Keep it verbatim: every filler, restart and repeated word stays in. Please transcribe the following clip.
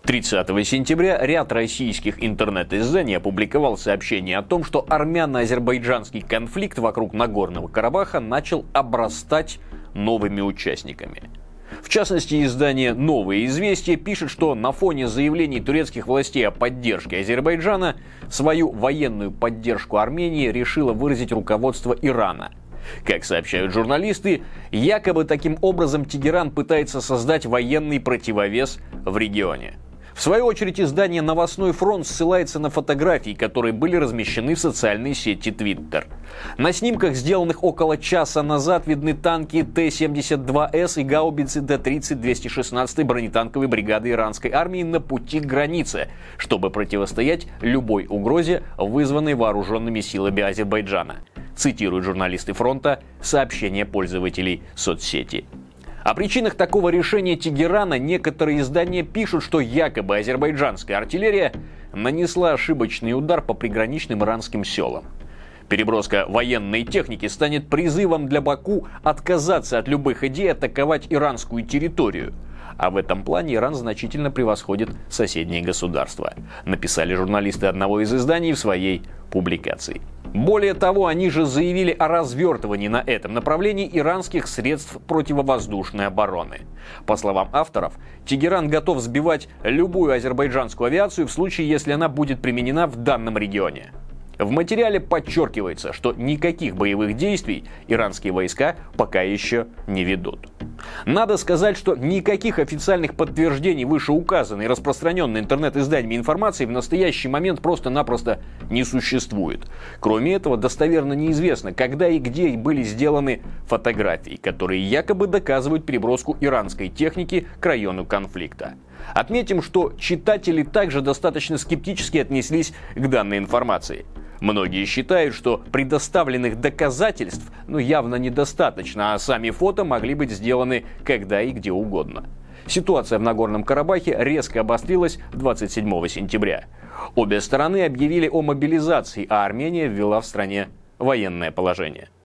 тридцатого сентября ряд российских интернет-изданий опубликовал сообщение о том, что армяно-азербайджанский конфликт вокруг Нагорного Карабаха начал обрастать новыми участниками. В частности, издание «Новые известия» пишет, что на фоне заявлений турецких властей о поддержке Азербайджана свою военную поддержку Армении решило выразить руководство Ирана. Как сообщают журналисты, якобы таким образом Тегеран пытается создать военный противовес в регионе. В свою очередь, издание «Новостной фронт» ссылается на фотографии, которые были размещены в социальной сети Twitter. На снимках, сделанных около часа назад, видны танки Т семьдесят два С и гаубицы Д тридцать двести шестнадцатой бронетанковой бригады иранской армии на пути к границе, чтобы противостоять любой угрозе, вызванной вооруженными силами Азербайджана. Цитируют журналисты фронта сообщения пользователей соцсети. О причинах такого решения Тегерана некоторые издания пишут, что якобы азербайджанская артиллерия нанесла ошибочный удар по приграничным иранским селам. Переброска военной техники станет призывом для Баку отказаться от любых идей атаковать иранскую территорию. А в этом плане Иран значительно превосходит соседние государства, написали журналисты одного из изданий в своей публикации. Более того, они же заявили о развертывании на этом направлении иранских средств противовоздушной обороны. По словам авторов, Тегеран готов сбивать любую азербайджанскую авиацию в случае, если она будет применена в данном регионе. В материале подчеркивается, что никаких боевых действий иранские войска пока еще не ведут. Надо сказать, что никаких официальных подтверждений вышеуказанной распространенной интернет-изданиями информации в настоящий момент просто-напросто не существует. Кроме этого, достоверно неизвестно, когда и где были сделаны фотографии, которые якобы доказывают переброску иранской техники к району конфликта. Отметим, что читатели также достаточно скептически отнеслись к данной информации. Многие считают, что предоставленных доказательств ну, явно недостаточно, а сами фото могли быть сделаны когда и где угодно. Ситуация в Нагорном Карабахе резко обострилась двадцать седьмого сентября. Обе стороны объявили о мобилизации, а Армения ввела в стране военное положение.